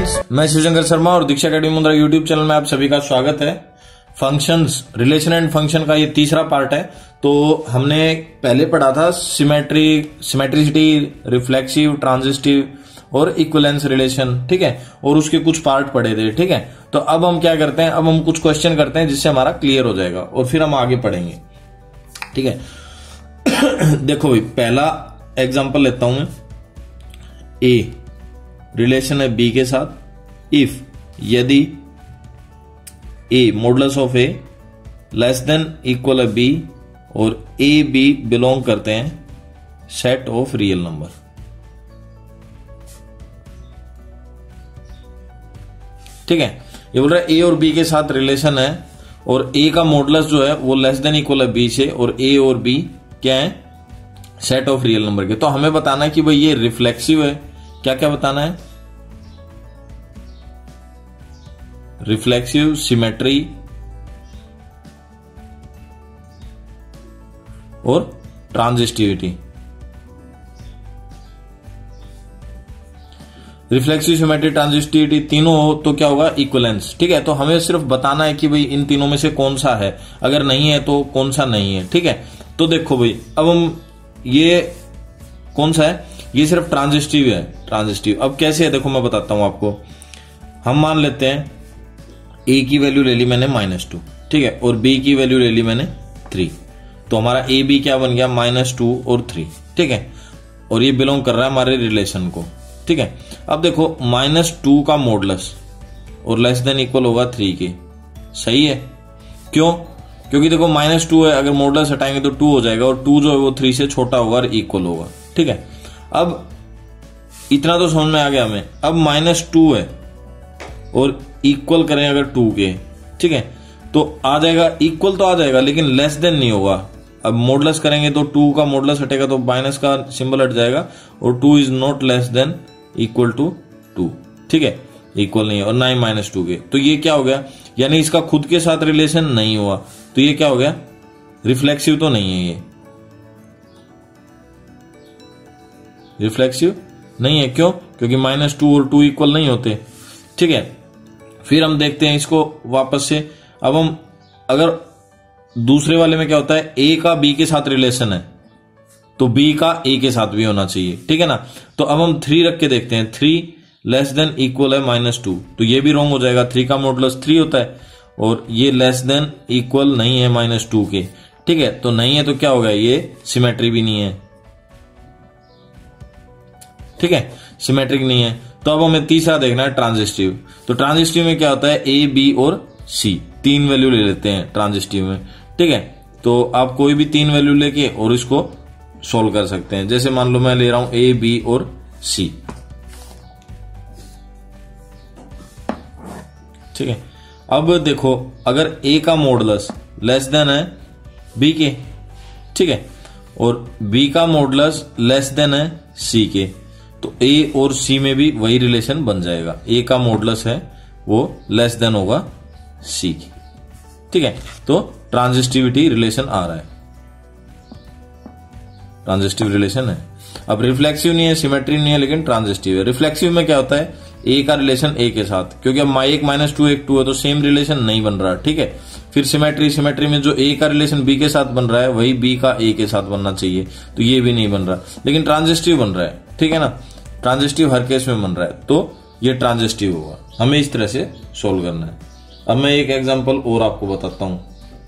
Friends, मैं शिवशंकर शर्मा और Diksha academy Mundra YouTube channel में आप सभी का स्वागत है। फंक्शंस, रिलेशन एंड फंक्शन का ये तीसरा पार्ट है। तो हमने पहले पढ़ा था सिमेट्रिसिटी, रिफ्लेक्सिव, ट्रांजिस्टिव और इक्विवेलेंस रिलेशन, ठीक है, और उसके कुछ पार्ट पढ़े थे, ठीक है। तो अब हम क्या करते हैं, अब हम कुछ क्वेश्चन करते हैं जिससे हमारा क्लियर हो जाएगा और फिर हम आगे पढ़ेंगे, ठीक है। देखो भाई, पहला एग्जांपल लेता हूं मैं। ए रिलेशन है बी के साथ इफ यदि a modulus of a less than equal है बी और ए बी बिलोंग करते हैं सेट ऑफ रियल नंबर। ठीक है, ये बोल रहा है ए और बी के साथ रिलेशन है और ए का मॉडुलस जो है वो लेस देन इक्वल है बी से और ए और बी क्या है, सेट ऑफ रियल नंबर के। तो हमें बताना है कि भाई ये रिफ्लेक्सिव है, क्या क्या बताना है, रिफ्लेक्सिव, सिमेट्री और ट्रांजिस्टिविटी। रिफ्लेक्सिव, सिमेट्री, ट्रांजिस्टिविटी तीनों हो तो क्या होगा, इक्विवेलेंस। ठीक है, तो हमें सिर्फ बताना है कि भाई इन तीनों में से कौन सा है, अगर नहीं है तो कौन सा नहीं है। ठीक है, तो देखो भाई, अब हम ये कौन सा है, ये सिर्फ ट्रांजिस्टिव है। ट्रांजिस्टिव अब कैसे है, देखो मैं बताता हूं आपको। हम मान लेते हैं ए की वैल्यू ले ली मैंने -2, ठीक है, और बी की वैल्यू ले ली मैंने 3। तो हमारा ए बी क्या बन गया, -2 और 3, ठीक है, और ये बिलोंग कर रहा है हमारे रिलेशन को। ठीक है, अब देखो -2 का मॉडुलस और लेस देन इक्वल होगा 3 के। सही है, क्यों, क्योंकि देखो -2 है, अगर मॉडुलस हटाएंगे तो 2 हो जाएगा और 2 जो है वो 3 से छोटा होगा और इक्वल होगा। ठीक है, अब इतना तो समझ में आ गया हमें। अब -2 है और इक्वल करें अगर 2 के, ठीक है, तो आ जाएगा, इक्वल तो आ जाएगा लेकिन लेस देन नहीं होगा। अब मॉडुलस करेंगे तो 2 का मॉडुलस हटेगा तो माइनस का सिंबल हट जाएगा और 2 is not less than equal to 2। ठीक है, इक्वल नहीं है और ना ही -2 के। तो ये क्या हो गया, यानी इसका खुद के साथ रिलेशन नहीं हुआ, तो ये क्या हो गया, रिफ्लेक्सिव तो नहीं है, ये रिफ्लेक्सिव नहीं है। क्यों, क्योंकि -2 और 2 इक्वल नहीं होते। ठीक है, फिर हम देखते हैं इसको वापस से। अब हम अगर दूसरे वाले में क्या होता है, ए का बी के साथ रिलेशन है तो बी का ए के साथ भी होना चाहिए। ठीक है ना, तो अब हम 3 रख के देखते हैं। 3 लेस देन इक्वल है -2, तो ये भी रॉन्ग हो जाएगा। 3 का मॉडुलस 3 होता है और ये लेस देन इक्वल नहीं है -2 के। ठीक है, तो नहीं है तो क्या होगा, ये सिमेट्री भी नहीं है। ठीक है, सिमेट्रिक नहीं है। तो अब हमें तीसरा देखना है, ट्रांजिस्टिव। तो ट्रांजिस्टिव में क्या होता है, ए बी और सी 3 वैल्यू ले लेते हैं ट्रांजिस्टिव में। ठीक है, तो आप कोई भी 3 वैल्यू लेके और इसको सोल्व कर सकते हैं। जैसे मान लो मैं ले रहा हूं ए बी और सी। ठीक है, अब देखो, अगर ए का मॉडुलस लेस देन है बी के, ठीक है, और बी का मॉडुलस लेस देन है सी के, तो ए और सी में भी वही रिलेशन बन जाएगा। ए का मॉडुलस है वो लेस देन होगा सी की। ठीक है, तो ट्रांजिस्टिविटी रिलेशन आ रहा है, ट्रांजिस्टिव रिलेशन है। अब रिफ्लेक्सिव नहीं है, सिमेट्री नहीं है, लेकिन ट्रांजिस्टिव है। रिफ्लेक्सिव में क्या होता है, ए का रिलेशन ए के साथ, क्योंकि अब एक -2 एक 2 है तो सेम रिलेशन नहीं बन रहा। ठीक है, फिर सिमेट्री में जो ए का रिलेशन बी के साथ बन रहा है वही बी का ए के साथ बनना चाहिए, तो ये भी नहीं बन रहा, लेकिन ट्रांजिस्टिव बन रहा है। ठीक है ना, ट्रांजिस्टिव हर केस में बन रहा है, तो ये ट्रांजिस्टिव होगा। हमें इस तरह से सोल्व करना है। अब मैं एक एग्जांपल और आपको बताता हूं।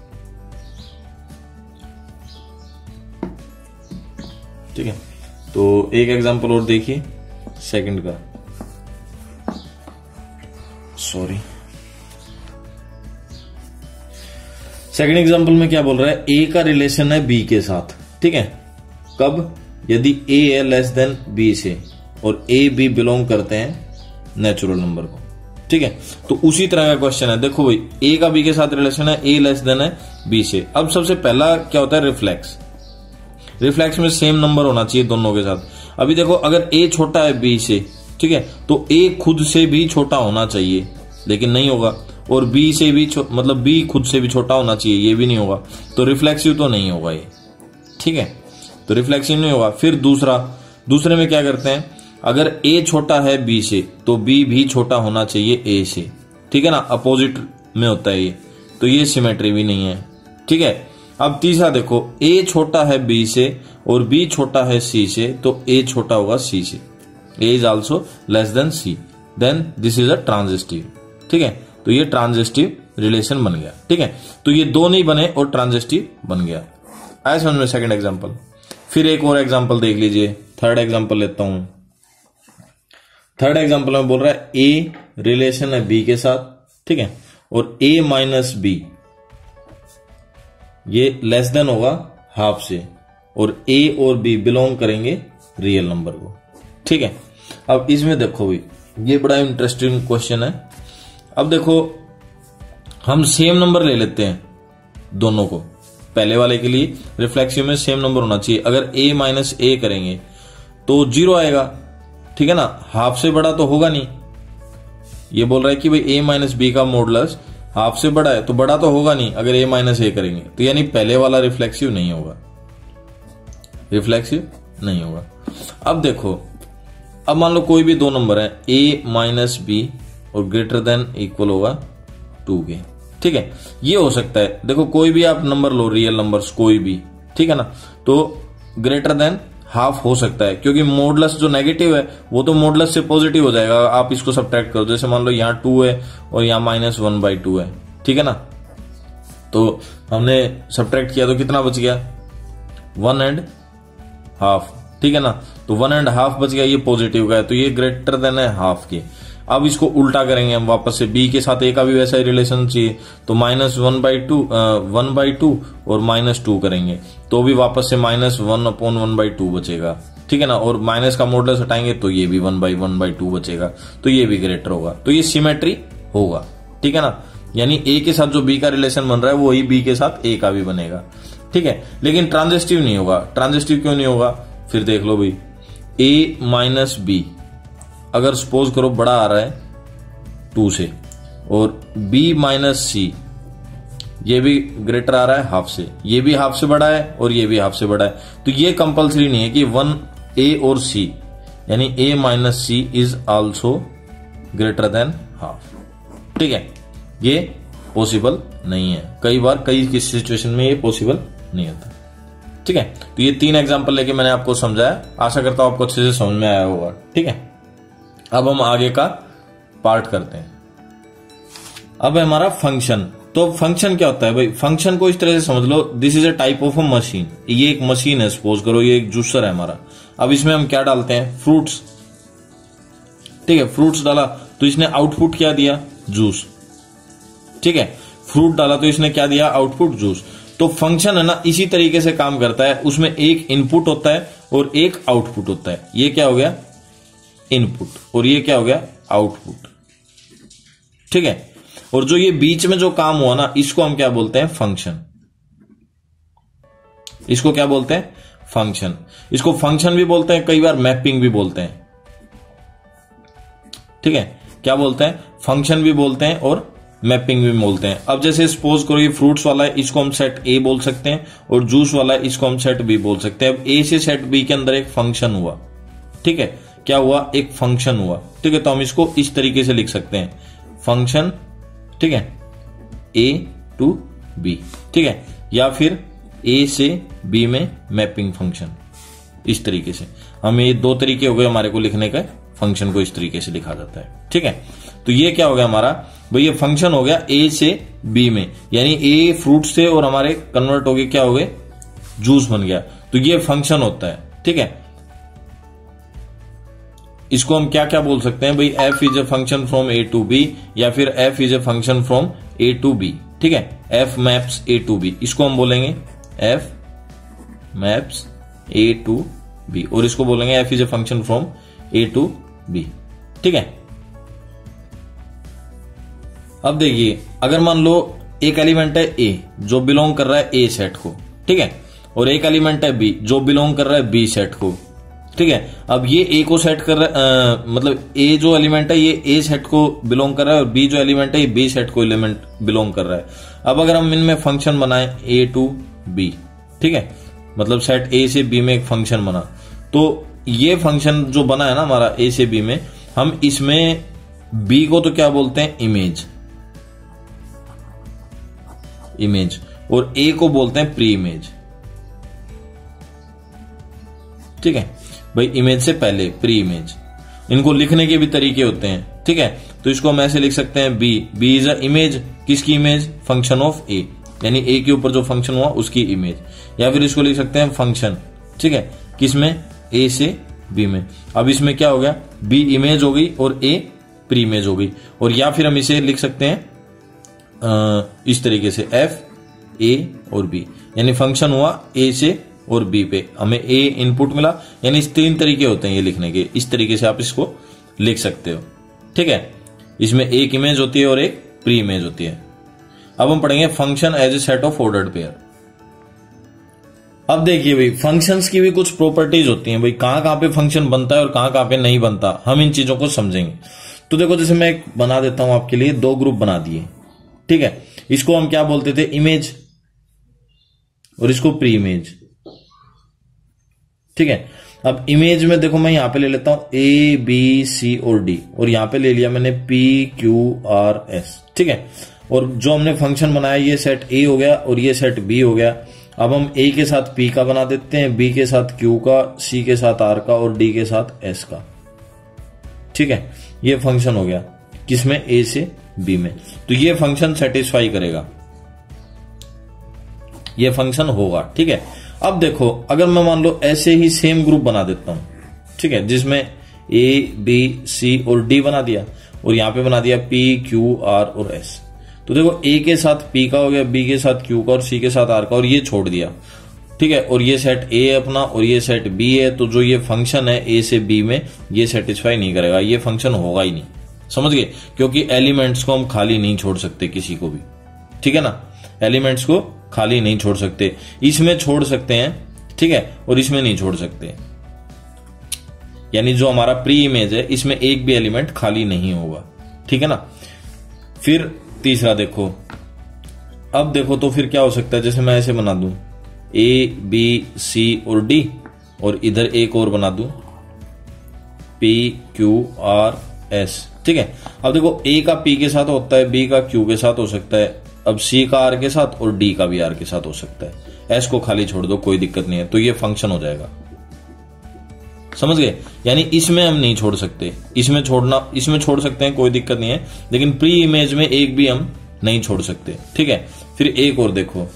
ठीक है, तो एक एग्जांपल और देखिए, सेकंड का, सॉरी, सेकंड एग्जांपल में क्या बोल रहा है, ए का रिलेशन है बी के साथ। ठीक है, कब, यदि ए है लेस देन बी से और ए बी बिलोंग करते हैं नेचुरल नंबर को। ठीक है, तो उसी तरह का क्वेश्चन है। देखो भाई, ए का बी के साथ रिलेशन है, ए लेस देन है बी से। अब सबसे पहला क्या होता है, रिफ्लेक्स। रिफ्लेक्स में सेम नंबर होना चाहिए दोनों के साथ। अभी देखो, अगर ए छोटा है बी से, ठीक है, तो ए खुद से भी छोटा होना चाहिए, लेकिन नहीं होगा, और बी से भी मतलब बी खुद से भी छोटा होना चाहिए, ये भी नहीं होगा, तो रिफ्लेक्सिव तो नहीं होगा ये। ठीक है, तो रिफ्लेक्सिव नहीं होगा। फिर दूसरे में क्या करते हैं, अगर ए छोटा है बी से तो बी भी छोटा होना चाहिए ए से, ठीक है ना, अपोजिट में होता है ये, तो ये सिमेट्री भी नहीं है, ठीक है। अब तीसरा देखो, ए छोटा है बी से और बी छोटा है सी से, तो ए छोटा होगा सी से, A is also less than C, then this is a transitive, ठीक है। तो ये ट्रांजिस्टिव रिलेशन बन गया, ठीक है। तो ये दो नहीं बने और ट्रांजिस्टिव बन गया। आया समझ में सेकंड एग्जांपल। फिर एक और एग्जांपल देख लीजिए, थर्ड एग्जांपल लेता हूं। थर्ड एग्जांपल में बोल रहा है ए रिलेशन है बी के साथ, ठीक है, और ए माइनस बी ये लेस देन होगा हाफ से, और ए और बी बिलोंग करेंगे रियल नंबर को, ठीक है। अब इसमें देखो भाई, ये बड़ा इंटरेस्टिंग क्वेश्चन है। अब देखो हम सेम नंबर ले लेते हैं दोनों को, पहले वाले के लिए रिफ्लेक्सिव में सेम नंबर होना चाहिए। अगर a माइनस ए करेंगे तो 0 आएगा, ठीक है ना, हाफ से बड़ा तो होगा नहीं। ये बोल रहा है कि भाई a माइनस बी का मॉडुलस हाफ से बड़ा है, तो बड़ा तो होगा नहीं अगर a माइनस ए करेंगे, तो यानी पहले वाला रिफ्लेक्सिव नहीं होगा, रिफ्लेक्सिव नहीं होगा। अब देखो, अब मान लो कोई भी दो नंबर है a माइनस बी और ग्रेटर देन इक्वल होगा 2 के, ठीक है। ये हो सकता है, देखो कोई भी आप नंबर लो, रियल नंबर्स कोई भी, ठीक है ना, तो ग्रेटर देन हाफ हो सकता है, क्योंकि मॉडुलस जो नेगेटिव है वो तो मॉडुलस से पॉजिटिव हो जाएगा। आप इसको सब्ट्रैक्ट करो, जैसे मान लो यहाँ 2 है और यहाँ -1/2 है, ठीक है ना, तो हमने सब्ट्रैक्ट किया तो कितना बच गया, 1.5, ठीक है ना, तो 1.5 बच गया, ये पॉजिटिव का है, तो ये ग्रेटर देन है हाफ के। अब इसको उल्टा करेंगे हम वापस से, b के साथ a का भी वैसा ही रिलेशन चाहिए, तो -1/2 और -2 करेंगे तो भी वापस से -1/1/2 बचेगा, ठीक है ना, और माइनस का मॉडुलस हटाएंगे तो ये भी 1/1/2 बचेगा, तो ये भी ग्रेटर होगा, तो ये सिमेट्री होगा, ठीक है ना। यानी a के साथ जो b का रिलेशन बन रहा है वही b के साथ a का भी बनेगा, ठीक है। लेकिन ट्रांजिस्टिव नहीं होगा। ट्रांजिस्टिव क्यों नहीं होगा, फिर देख लो भाई, a माइनस बी अगर सपोज करो बड़ा आ रहा है 2 से, और b माइनस सी ये भी ग्रेटर आ रहा है हाफ से, ये भी हाफ से बड़ा है और ये भी हाफ से बड़ा है, तो ये कंपलसरी नहीं है कि 1a और c, यानी a minus c is also greater than half, ठीक है। ये पॉसिबल नहीं है, कई बार कई सिचुएशन में ये पॉसिबल नहीं होता, ठीक है। तो ये 3 एग्जांपल लेके मैंने आपको समझाया, आशा करता हूं आपको अच्छे से समझ में आया होगा, ठीक है। अब हम आगे का पार्ट करते हैं। अब है हमारा फंक्शन। तो फंक्शन क्या होता है भाई, फंक्शन को इस तरह से समझ लो, this is a type of a machine. ये एक मशीन है, सपोज करो ये एक जूसर है हमारा। अब इसमें हम क्या डालते हैं, फ्रूट्स, ठीक है, फ्रूट्स डाला तो इसने आउटपुट क्या दिया, जूस, ठीक है। फ्रूट डाला तो इसने क्या दिया, आउटपुट जूस। तो फंक्शन है ना इसी तरीके से काम करता है, उसमें एक इनपुट होता है और एक आउटपुट होता है। ये क्या हो गया, इनपुट, और ये क्या हो गया, आउटपुट, ठीक है। और जो ये बीच में जो काम हुआ ना, इसको हम क्या बोलते हैं, फंक्शन। इसको क्या बोलते हैं, फंक्शन। इसको फंक्शन भी बोलते हैं, कई बार मैपिंग भी बोलते हैं, ठीक है। क्या बोलते हैं, फंक्शन भी बोलते हैं और मैपिंग भी बोलते हैं। अब जैसे सपोज करो ये फ्रूट्स वाला है, इसको हम सेट ए बोल सकते हैं, और जूस वाला है इसको हम सेट बी बोल सकते हैं। अब ए से सेट बी के अंदर एक फंक्शन हुआ, ठीक है, क्या हुआ, एक फंक्शन हुआ, ठीक है। तो हम इसको इस तरीके से लिख सकते हैं, फंक्शन, ठीक है, ए टू बी, ठीक है, या फिर ए से बी में मैपिंग फंक्शन, इस तरीके से। हम ये 2 तरीके हो गए हमारे को लिखने का, फंक्शन को इस तरीके से लिखा जाता है, ठीक है। तो ये क्या हो गया हमारा भाई, ये फंक्शन हो गया ए से बी में, यानी ए फ्रूट से और हमारे कन्वर्ट हो गए क्या हो गए, जूस बन गया, तो ये फंक्शन होता है, ठीक है। इसको हम क्या क्या बोल सकते हैं भाई, f is a function from a to b, या फिर f is a function from a to b, ठीक है, f maps a to b, इसको हम बोलेंगे f maps a to b, और इसको बोलेंगे f is a function from a to b, ठीक है। अब देखिए, अगर मान लो एक एलिमेंट है a जो बिलोंग कर रहा है a सेट को, ठीक है, और एक एलिमेंट है b जो बिलोंग कर रहा है b सेट को, ठीक है। अब ये ए को सेट कर रहा है, मतलब ए जो एलिमेंट है ये ए सेट को बिलोंग कर रहा है, और बी जो एलिमेंट है ये बी सेट को एलिमेंट बिलोंग कर रहा है। अब अगर हम इनमें फंक्शन बनाए ए टू बी, ठीक है, मतलब सेट ए से बी में एक फंक्शन बना, तो ये फंक्शन जो बना है ना हमारा ए से बी में, हम इसमें बी को तो क्या बोलते हैं, इमेज, और ए को बोलते हैं प्री इमेज। ठीक है भाई, इमेज से पहले प्री इमेज। इनको लिखने के भी तरीके होते हैं। ठीक है, तो इसको हम ऐसे लिख सकते हैं बी इज अ इमेज, किसकी इमेज, फंक्शन ऑफ ए, यानी ए के ऊपर जो फंक्शन हुआ उसकी इमेज। या फिर इसको लिख सकते हैं फंक्शन, ठीक है, किसमें, ए से बी में। अब इसमें क्या हो गया, बी इमेज हो गई और ए प्री इमेज हो गई। और या फिर हम इसे लिख सकते हैं इस तरीके से, एफ ए और बी, यानी फंक्शन हुआ ए से और बी पे, हमें ए इनपुट मिला। यानी इस 3 तरीके होते हैं ये लिखने के, इस तरीके से आप इसको लिख सकते हो। ठीक है, इसमें एक इमेज होती है और एक प्री इमेज होती है। अब हम पढ़ेंगे function as a set of ordered pair. अब देखिए भाई, फंक्शंस की भी कुछ प्रॉपर्टीज होती हैं भाई, कहां पे फंक्शन बनता है और कहां पे नहीं बनता, हम इन चीजों को समझेंगे। तो देखो, जैसे मैं एक बना देता हूं आपके लिए, 2 ग्रुप बना दिए। ठीक है, इसको हम क्या बोलते थे, इमेज, और इसको प्री इमेज। ठीक है, अब इमेज में देखो मैं यहां पे ले लेता हूं ए बी सी और डी, और यहां पे ले लिया मैंने पी क्यू आर एस। ठीक है, और जो हमने फंक्शन बनाया ये सेट ए हो गया और ये सेट बी हो गया। अब हम ए के साथ पी का बना देते हैं, बी के साथ क्यू का, सी के साथ आर का और डी के साथ एस का। ठीक है, ये फंक्शन हो गया किसमें, ए से बी में। तो ये फंक्शन सेटिस्फाई करेगा, ये फंक्शन होगा। ठीक है, अब देखो, अगर मैं मान लो ऐसे ही सेम ग्रुप बना देता हूं, ठीक है, जिसमें ए बी सी और डी बना दिया, और यहां पे बना दिया पी क्यू आर और एस। तो देखो, ए के साथ पी का हो गया, बी के साथ क्यू का और सी के साथ आर का, और ये छोड़ दिया। ठीक है, और ये सेट ए अपना और ये सेट बी है। तो जो ये फंक्शन है ए से बी में, ये सेटिस्फाई नहीं करेगा, ये फंक्शन होगा ही नहीं। समझ गए, क्योंकि एलिमेंट्स को हम खाली नहीं छोड़ सकते किसी को भी। ठीक है ना, एलिमेंट्स को खाली नहीं छोड़ सकते, इसमें छोड़ सकते हैं, ठीक है, और इसमें नहीं छोड़ सकते। यानी जो हमारा प्री इमेज है, इसमें एक भी एलिमेंट खाली नहीं होगा। ठीक है ना। फिर तीसरा देखो, अब देखो तो फिर क्या हो सकता है, जैसे मैं ऐसे बना दूं ए बी सी और डी, और इधर एक और बना दूं पी क्यू आर एस। ठीक है, अब देखो, ए का पी के साथ होता है, बी का क्यू के साथ हो सकता है, अब सी का आर के साथ और डी का भी आर के साथ हो सकता है। एस को खाली छोड़ दो, कोई दिक्कत नहीं है, तो ये फंक्शन हो जाएगा। समझ गए, यानी इसमें हम नहीं छोड़ सकते, इसमें छोड़ सकते हैं, कोई दिक्कत नहीं है, लेकिन प्री इमेज में एक भी हम नहीं छोड़ सकते। ठीक है, फिर एक और देखो,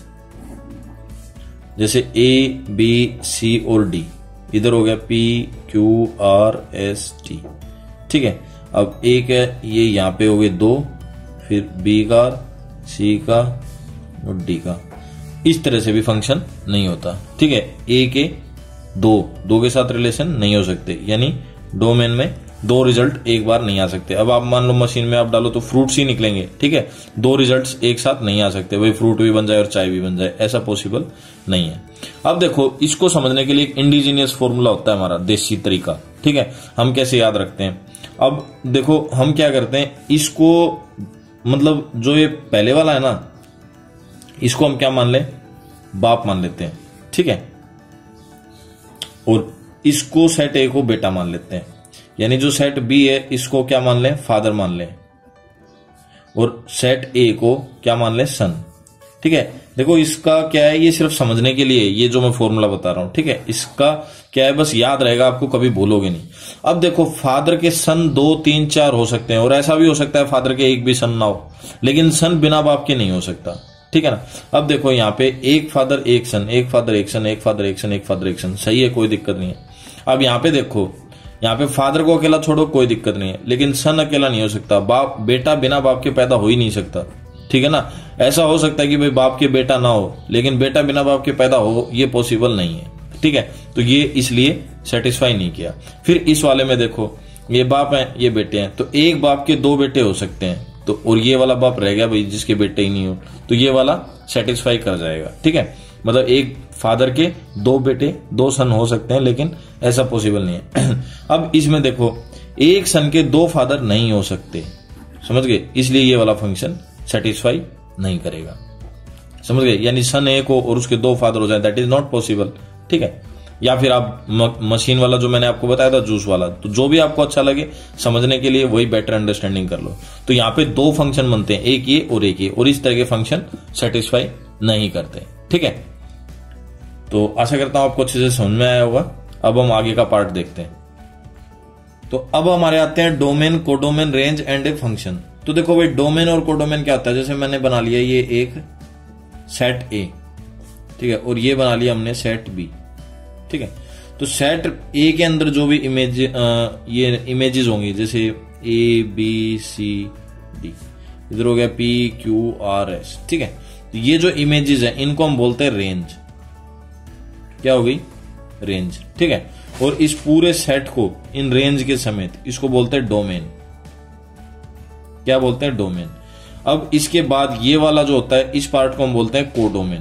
जैसे ए बी सी और डी, इधर हो गया p q r s t. ठीक है, अब एक है, ये यहां पे हो गए 2, फिर बी का, सी का और डी का। इस तरह से भी फंक्शन नहीं होता। ठीक है, ए के दो के साथ रिलेशन नहीं हो सकते, यानी डोमेन में 2 रिजल्ट एक बार नहीं आ सकते। अब आप मान लो मशीन में आप डालो तो फ्रूट्स ही निकलेंगे। ठीक है, 2 रिजल्ट्स एक साथ नहीं आ सकते, भाई फ्रूट भी बन जाए और चाय भी बन जाए, ऐसा पॉसिबल नहीं है। अब देखो, इसको समझने के लिए एक इंडिजीनियस फॉर्मूला होता है हमारा, देसी तरीका। ठीक है, हम कैसे याद रखते हैं। अब देखो, हम क्या करते हैं, इसको मतलब जो ये पहले वाला है ना, इसको हम क्या मान लें, बाप मान लेते हैं। ठीक है, और इसको सेट ए को बेटा मान लेते हैं, यानी जो सेट बी है इसको क्या मान लें, फादर मान लें, और सेट ए को क्या मान लें, सन। ठीक है, देखो इसका क्या है, ये सिर्फ समझने के लिए ये जो मैं फॉर्मूला बता रहा हूं। ठीक है, इसका क्या है, बस याद रहेगा, आपको कभी भूलोगे नहीं। अब देखो, फादर के सन 2 3 4 हो सकते हैं, और ऐसा भी हो सकता है फादर के एक भी सन ना हो, लेकिन सन बिना बाप के नहीं हो सकता। ठीक है ना। अब देखो, यहाँ पे एक फादर एक सन, एक फादर एक सन, एक फादर एक सन, एक फादर एक सन, सही है, कोई दिक्कत नहीं है। अब यहाँ पे देखो, यहाँ पे फादर को अकेला छोड़ो, कोई दिक्कत नहीं है, लेकिन सन अकेला नहीं हो सकता। बाप, बेटा बिना बाप के पैदा हो ही नहीं सकता। ठीक है ना, ऐसा हो सकता है कि भाई बाप के बेटा ना हो, लेकिन बेटा बिना बाप के पैदा हो, ये पॉसिबल नहीं है। ठीक है, तो ये इसलिए सेटिस्फाई नहीं किया। फिर इस वाले में देखो, ये बाप है, ये बेटे हैं, तो एक बाप के 2 बेटे हो सकते हैं, तो और ये वाला बाप रह गया भाई जिसके बेटे ही नहीं हो, तो ये वाला सेटिस्फाई कर जाएगा। ठीक है, मतलब एक फादर के 2 बेटे 2 सन हो सकते हैं, लेकिन ऐसा पॉसिबल नहीं है। अब इसमें देखो, एक सन के 2 फादर नहीं हो सकते, समझ गए, इसलिए ये वाला फंक्शन सेटिस्फाई नहीं करेगा। समझ गए, यानी सन एक हो और उसके 2 फादर हो जाए, दैट इज नॉट पॉसिबल। ठीक है, या फिर आप मशीन वाला जो मैंने आपको बताया था जूस वाला, तो जो भी आपको अच्छा लगे समझने के लिए वही बेटर अंडरस्टैंडिंग कर लो। तो यहाँ पे 2 फंक्शन बनते हैं, एक ये और एक ये, और इस तरह के फंक्शन सेटिस्फाई नहीं करते। ठीक है, तो आशा करता हूं आपको अच्छे से समझ में आया होगा। अब हम आगे का पार्ट देखते हैं। तो अब हमारे आते हैं domain, codomain, range and a function. तो देखो भाई डोमेन और कोडोमेन क्या होता है, जैसे मैंने बना लिया ये एक सेट ए, ठीक है, और ये बना लिया हमने सेट बी। ठीक है, तो सेट ए के अंदर जो भी ये इमेजेस होंगी, जैसे ए बी सी डी, इधर हो गया पी क्यू आर एस। ठीक है, तो ये जो इमेजेस है इनको हम बोलते हैं रेंज। क्या हो गई? रेंज। ठीक है, और इस पूरे सेट को इन रेंज के समेत इसको बोलते हैं डोमेन। क्या बोलते हैं? डोमेन। अब इसके बाद ये वाला जो होता है इस पार्ट को हम बोलते हैं कोडोमेन।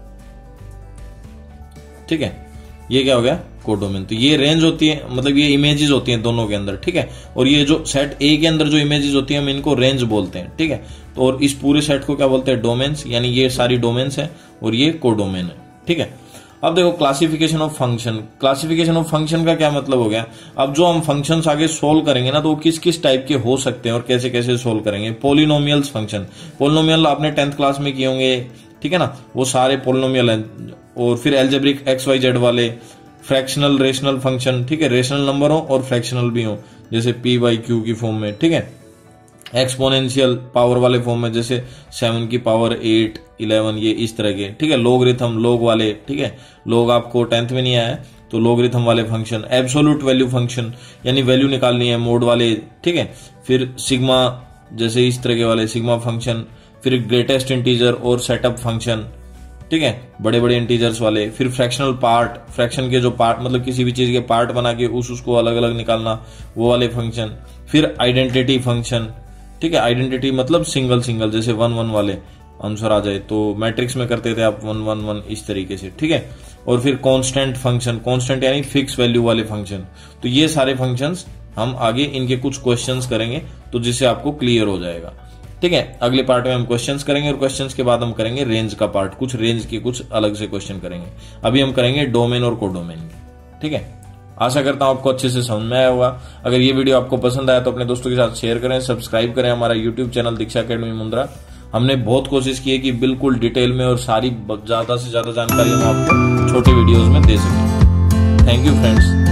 ठीक है, ये क्या हो गया? कोडोमेन। तो ये रेंज होती है, मतलब ये इमेजेस होती हैं दोनों के अंदर। ठीक है, और ये जो सेट ए के अंदर जो इमेजेस होती हैं हम इनको रेंज बोलते हैं। ठीक है, तो और इस पूरे सेट को क्या बोलते हैं? डोमेन्स, यानी ये सारी डोमेन्स है और ये कोडोमेन है। ठीक है, अब देखो classification of function. Classification of function का क्या मतलब हो गया? अब जो हम फंक्शंस आगे सोल्व करेंगे ना, तो वो किस किस टाइप के हो सकते हैं और कैसे कैसे सोल्व करेंगे। पोलिनोमियल्स फंक्शन, पोलिनोमियल आपने 10th क्लास में किए होंगे। ठीक है ना, वो सारे पोलिनोमियल हैं। और फिर एल्जेब्रिक XYZ वाले, फ्रैक्शनल रेशनल फंक्शन। ठीक है, रेशनल नंबर हो और फ्रैक्शनल भी हो, जैसे P/Q की फॉर्म में। ठीक है, एक्सपोनेंशियल पावर वाले फॉर्म में, जैसे 7 की पावर 8, 11, ये इस तरह के। ठीक है, लोगरिथम, लोग वाले। ठीक है, लोग आपको 10th में नहीं आया तो लोगरिथम वाले फंक्शन। एब्सोल्यूट वैल्यू फंक्शन, यानी वैल्यू निकालनी है, मोड वाले। ठीक है, फिर सिग्मा, जैसे इस तरह के वाले सिग्मा फंक्शन। फिर ग्रेटेस्ट इंटीजर और सेटअप फंक्शन। ठीक है, बड़े बड़े इंटीजर्स वाले। फिर फ्रैक्शनल पार्ट, फ्रैक्शन के जो पार्ट, मतलब किसी भी चीज के पार्ट बना के उसको अलग अलग निकालना, वो वाले फंक्शन। फिर आइडेंटिटी फंक्शन। ठीक है, आइडेंटिटी मतलब सिंगल सिंगल, जैसे 1 1 वाले आंसर आ जाए, तो मैट्रिक्स में करते थे आप 1 1 1 इस तरीके से। ठीक है, और फिर कांस्टेंट फंक्शन, कांस्टेंट यानी फिक्स वैल्यू वाले फंक्शन। तो ये सारे फंक्शंस हम आगे इनके कुछ क्वेश्चंस करेंगे, तो जिससे आपको क्लियर हो जाएगा। ठीक है, अगले पार्ट में हम क्वेश्चंस करेंगे और क्वेश्चंस के बाद हम करेंगे रेंज का पार्ट, कुछ रेंज के कुछ अलग से क्वेश्चन करेंगे। अभी हम करेंगे डोमेन और कोडोमेन के। ठीक है, आशा करता हूं आपको अच्छे से समझ में आया होगा। अगर ये वीडियो आपको पसंद आया तो अपने दोस्तों के साथ शेयर करें, सब्सक्राइब करें हमारा YouTube channel Diksha academy Mundra. हमने बहुत कोशिश की है कि बिल्कुल डिटेल में और सारी ज्यादा से ज्यादा जानकारी हम आपको छोटी वीडियोस में दे सकें। Thank you friends.